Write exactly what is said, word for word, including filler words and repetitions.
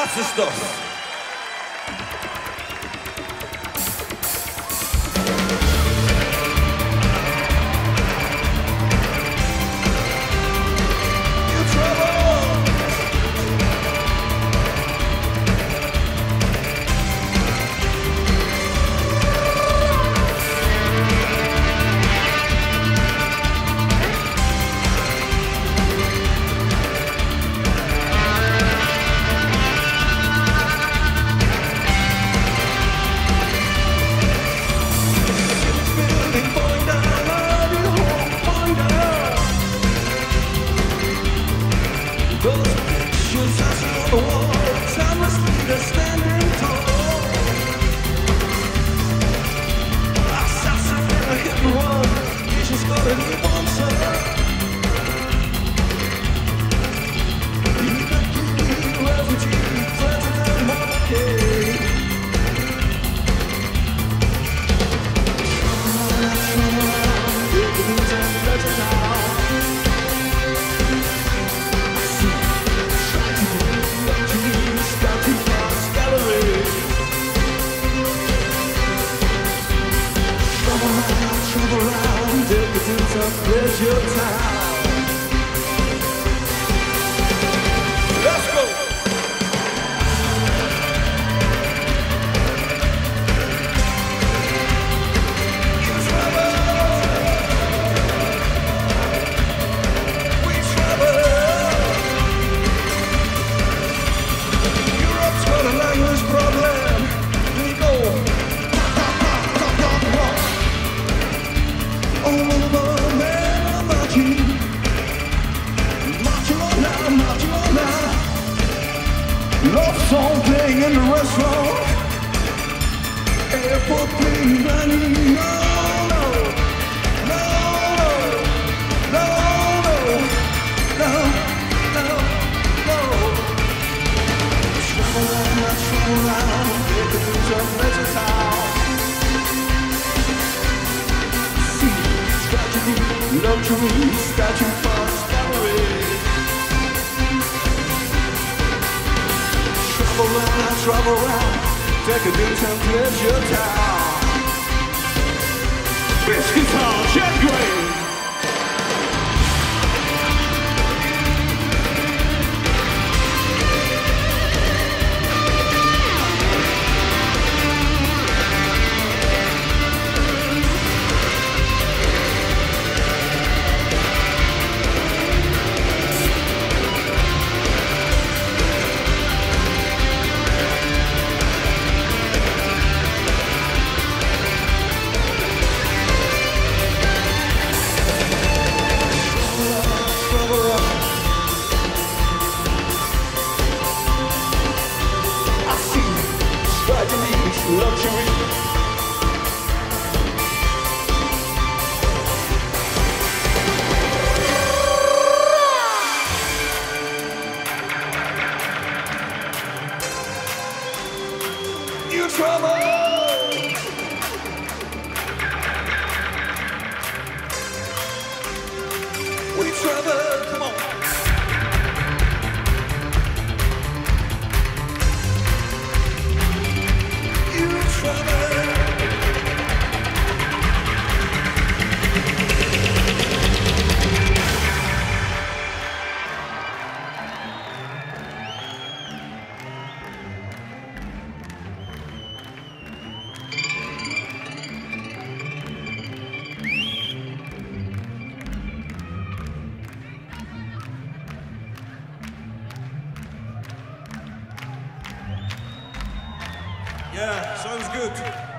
Klasse stuff. Pleasure time. Let's go. In trouble, we travel. Europe's got a language problem. We go. All over. Love song playing in the restaurant. Airport playing running. No, no, no, no, no, no, no, no. Travel around, I travel around. Take a piece of pleasure town. See, tragedy, luxury, statue fast gallery. Travel around, travel around, take a decent pleasure town. This guitar, Jet Gray. Luxury. You trouble. We travel. Come on. Yeah, sounds good.